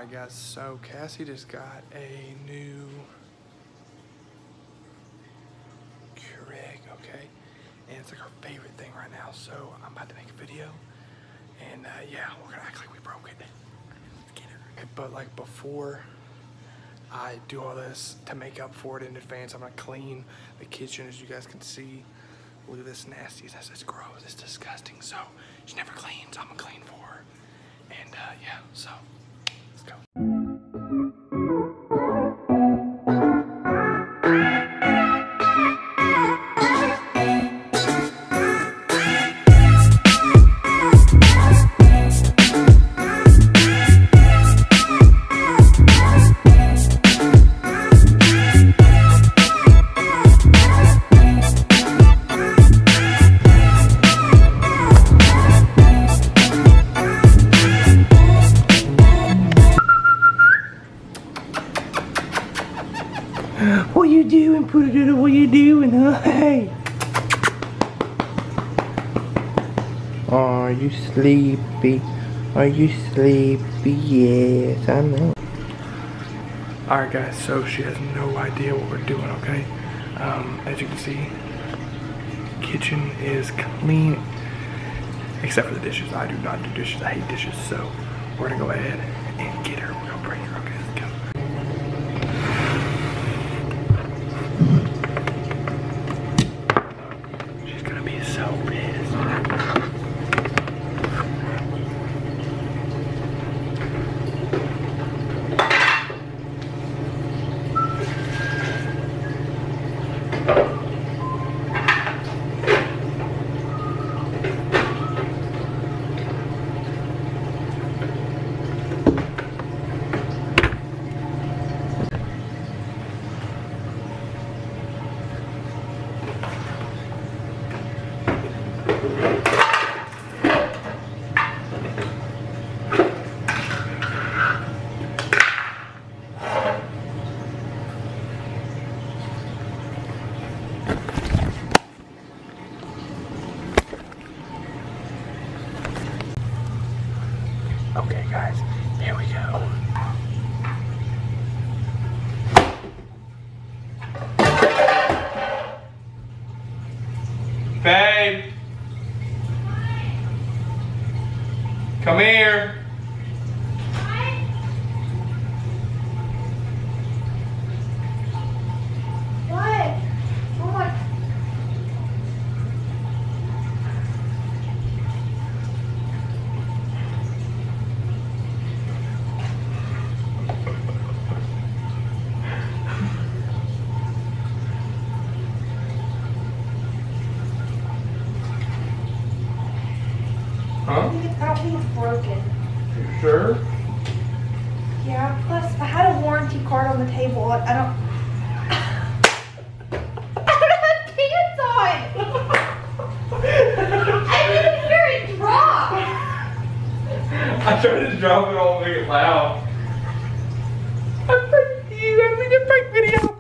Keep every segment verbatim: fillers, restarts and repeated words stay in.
Alright guys, so Cassie just got a new Keurig, okay? And it's like her favorite thing right now, so I'm about to make a video. And uh, yeah, we're gonna act like we broke it. Let's get it. But like before I do all this to make up for it in advance, I'm gonna clean the kitchen, as you guys can see. Look at this nastiness, it's gross, it's disgusting. So she never cleans, I'm gonna clean for her. And uh, yeah, so let's go. What you doing, Pootie Doodle? What you doing, huh? Hey! Are you sleepy? Are you sleepy? Yes, I know. Alright guys, so she has no idea what we're doing, okay? Um, as you can see, kitchen is clean. Except for the dishes. I do not do dishes. I hate dishes. So we're gonna go ahead and get her. We're gonna bring her, okay? Let's go. So pissed. Okay guys, here we go. Babe! Come here! What? Oh my... Huh? I think it's, I don't think it's broken. You sure? Yeah, plus I had a warranty card on the table. I don't... I don't have pants on! I didn't hear it drop! I tried to drop it all, make it loud. I pranked you, I made a prank video.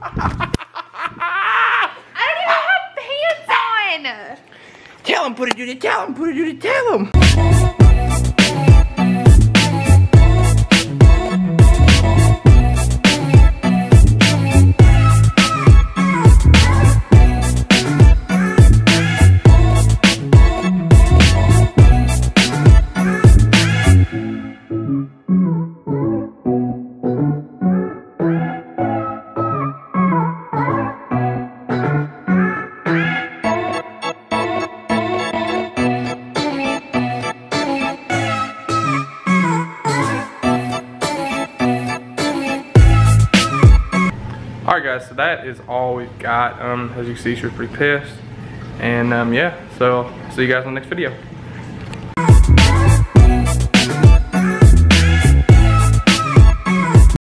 I don't even have pants on! Tell him, Pootie Doodle, tell him, Pootie Doodle, tell him. Alright guys, so that is all we've got. Um, as you can see, she was pretty pissed. And um, yeah, so see you guys in the next video.